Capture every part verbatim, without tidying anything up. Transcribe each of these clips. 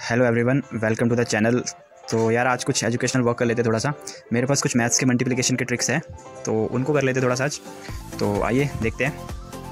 Hello everyone, welcome to the channel. तो यार आज कुछ एजुकेशनल वर्क कर लेते थोड़ा सा। मेरे पास कुछ मैथ्स के मल्टीप्लिकेशन के ट्रिक्स हैं तो उनको कर लेते थोड़ा सा आज। तो आइए देखते हैं।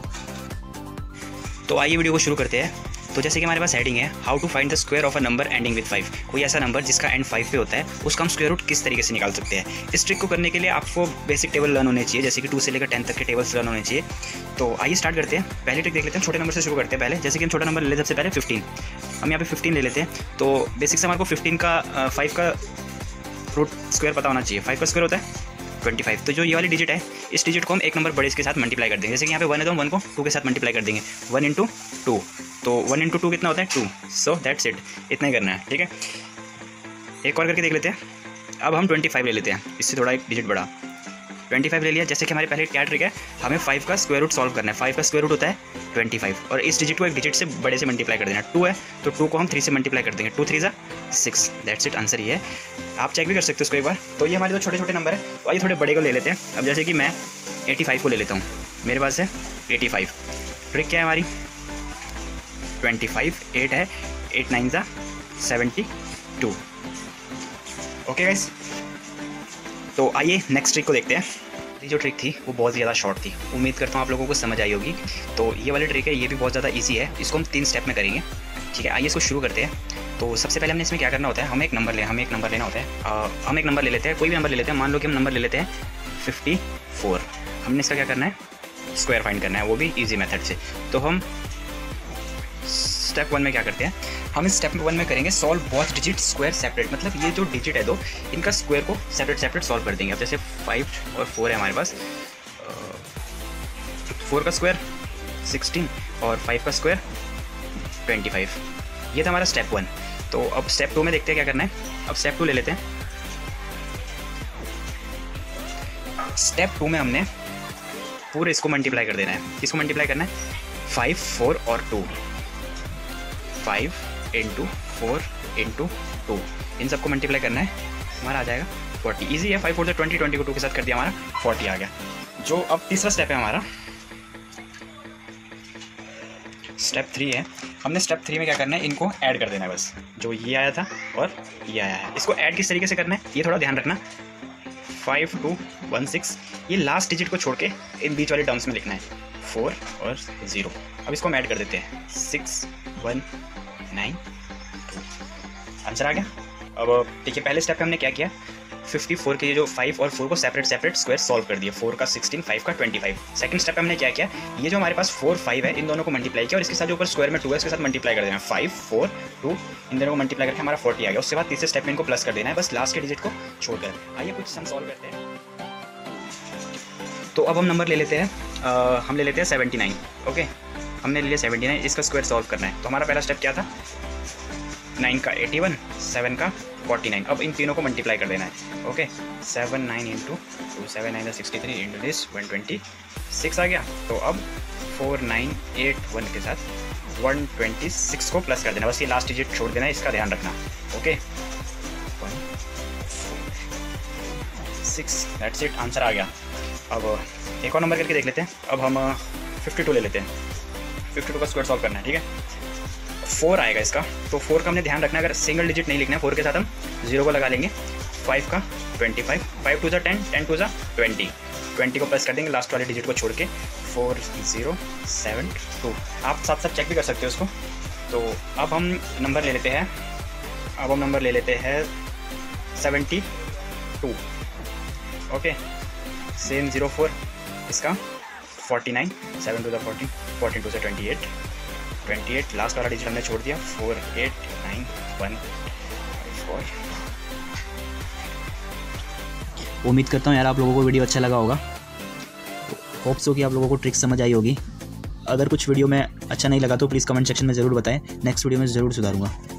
तो आइए वीडियो को शुरू करते हैं। तो जैसे कि हमारे पास हेडिंग है how to find the square of a number ending with five. कोई ऐसा नंबर जिसका एंड फाइव पे होता है उसका हम स्क्वायर रूट किस तरीके से निकाल सकते हैं। इस ट्रिक को करने के लिए आपको बेसिक टेबल लर्न होने चाहिए, जैसे कि टू से लेकर टेन तक के टेबल्स लर्न होने चाहिए। तो आइए स्टार्ट करते हैं। पहली ट्रिक देख लेते हैं, छोटे नंबर से शुरू करते हैं पहले। जैसे कि हम छोटा नंबर ले लेते हैं सबसे पहले फिफ्टीन। हम यहाँ पे फिफ्टीन ले लेते हैं। तो बेसिक से हमारे को फिफ्टीन का फाइव का रूट स्क्वायर पता होना चाहिए। फाइव का स्क्वायर होता है ट्वेंटी फाइव। तो जो ये वाली डिजिट है इस डिजिट को हम एक नंबर बड़े इसके साथ मल्टीप्लाई कर देंगे। जैसे कि यहाँ पे वन है तो हम वन को टू के साथ मल्टीप्लाई कर देंगे। वन इंटू टू, तो वन इंटू टू कितना होता है टू। सो दैट्स इट, इतना ही करना है, ठीक है। एक और करके देख लेते हैं। अब हम ट्वेंटी फाइव ले लेते हैं, इससे थोड़ा एक डिजिट बड़ा। ट्वेंटी फाइव ले लिया। जैसे कि हमारे पहले क्या ट्रिक है, हमें फाइव का स्क्वायर रूट सॉल्व करना है। फाइव का स्क्वायर रूट होता है ट्वेंटी फाइव और इस डिजिट को एक डिजिट से बड़े से मल्टीप्लाई कर देना। टू है तो टू को हम थ्री से मल्टीप्लाई कर देंगे। टू थ्री ज़ा सिक्स, दैट्स इट, आंसर ये है। आप चेक भी कर सकते हो इसको एक बार। तो ये हमारे दो छोटे छोटे नंबर है। तो आइए थोड़े बड़े को ले लेते हैं। अब जैसे कि मैं एटी फाइव को ले लेता हूँ, मेरे पास है एटी फाइव। ट्रिक क्या है हमारी, ट्वेंटी फाइव, एट है, एट नाइन ज़ा सेवेंटी टू। ओके गाइस, तो आइए नेक्स्ट ट्रिक को देखते हैं। ये जो ट्रिक थी वो बहुत ज़्यादा शॉर्ट थी, उम्मीद करता हूँ आप लोगों को समझ आई होगी। तो ये वाली ट्रिक है, ये भी बहुत ज़्यादा इजी है। इसको हम तीन स्टेप में करेंगे, ठीक है। आइए इसको शुरू करते हैं। तो सबसे पहले हमने इसमें क्या करना होता है, हमें एक नंबर ले हमें एक नंबर लेना होता है। आ, हम एक नंबर ले लेते हैं, कोई भी नंबर ले लेते हैं। मान लो कि हम नंबर ले लेते हैं फिफ्टी फोर। हमने इसका क्या करना है, स्क्वायर फाइंड करना है, वो भी ईजी मेथड से। तो हम स्टेप वन में क्या करते हैं, हम इस स्टेप वन में करेंगे solve both digit square separate. मतलब ये जो डिजिट है दो, इनका स्क्वायर को सेपरेट सेपरेट सॉल्व कर देंगे। अब जैसे फाइव और फोर है हमारे पास, फोर का स्क्वायर सिक्सटीन और फाइव का स्क्वायर ट्वेंटी फाइव। ये था हमारा स्टेप वन। तो अब स्टेप टू में देखते हैं क्या करना है। अब स्टेप टू ले लेते हैं। स्टेप टू में हमने पूरे इसको मल्टीप्लाई कर देना है। किसको मल्टीप्लाई करना है, फाइव, फोर और two. Five into four into two, इन सबको मल्टीप्लाई करना है। हमारा आ जाएगा फोर्टी। ईजी है, फाइव फोर से ट्वेंटी, ट्वेंटी को टू के साथ कर दिया, हमारा फोर्टी आ गया। जो अब तीसरा स्टेप है हमारा, स्टेप थ्री है। हमने स्टेप थ्री में क्या करना है, इनको ऐड कर देना है बस। जो ये आया था और ये आया है, इसको ऐड किस तरीके से करना है ये थोड़ा ध्यान रखना। फाइव टू वन सिक्स, ये लास्ट डिजिट को छोड़ के इन बीच वाले टर्म्स में लिखना है, फोर और ज़ीरो। अब इसको हम ऐड कर देते हैं, six one nine two, answer आ गया। अब देखिए पहले स्टेप में हमने क्या किया, फिफ्टी फोर के ये जो फाइव और फोर को सेपरेट सेपरेट स्क्वायर सॉल्व कर दिए। फोर का सिक्सटीन, फाइव का ट्वेंटी फाइव। सेकंड स्टेप में हमने क्या किया, ये जो हमारे पास फोर फाइव है इन दोनों को मल्टीप्लाई किया और इसके साथ जो ऊपर स्क्वायर में टू है इसके साथ मल्टीप्लाई कर देना। फाइव फोर टू, इन दोनों को मल्टीप्लाई करके हमारा फोर्टी आ गया। उसके बाद तीसरे स्टेप में इनको प्लस कर देना है बस लास्ट के डिजिट को छोड़कर। आइए कुछ सम सॉल्व करते हैं। तो अब हम नंबर ले लेते हैं, आ, हम ले लेते हैं सेवेंटी नाइन। ओके, हमने ले लिया सेवेंटी नाइन, इसका स्क्वायर सॉल्व करना है। तो हमारा पहला स्टेप क्या था, नाइन का एटी वन, सेवन का फोर्टी नाइन। अब इन तीनों को मल्टीप्लाई कर देना है। Okay, seven nine into two, seven nine sixty three into this one twenty six आ गया। तो अब फोर नाइन एट वन के साथ वन ट्वेंटी सिक्स को प्लस कर देना, बस ये लास्ट डिजिट छोड़ देना है, इसका ध्यान रखना। Okay, one six, that's it, answer आ गया। अब एक और नंबर करके देख लेते हैं। अब हम फिफ्टी टू ले लेते हैं। फिफ्टी टू का स्क्वायर सॉल्व करना है, ठीक है। फोर आएगा इसका, तो फोर का हमने ध्यान रखना है, अगर सिंगल डिजिट नहीं लिखना है फोर के साथ हम जीरो को लगा लेंगे। फाइव का ट्वेंटी फाइव, फाइव टू ज़ा टेन, टेन टू ज़ा ट्वेंटी, ट्वेंटी को प्लस कर देंगे लास्ट वाले डिजिट को छोड़ के। फोर ज़ीरो सेवन टू, आप साथ साथ चेक भी कर सकते हो इसको। तो अब हम नंबर ले लेते हैं, अब हम नंबर ले लेते हैं seventy two. Okay, same zero four, इसका फोर्टी नाइन, सेवन टू ज़ा फोर्टीन, फोर्टीन टू ज़ा twenty eight, twenty eight last वाला डिजिट हमने छोड़ दिया। Four eight nine one four. उम्मीद करता हूँ यार आप लोगों को वीडियो अच्छा लगा होगा। होप सो कि आप लोगों को ट्रिक समझ आई होगी। अगर कुछ वीडियो में अच्छा नहीं लगा तो प्लीज़ कमेंट सेक्शन में ज़रूर बताएं, नेक्स्ट वीडियो में ज़रूर सुधारूंगा।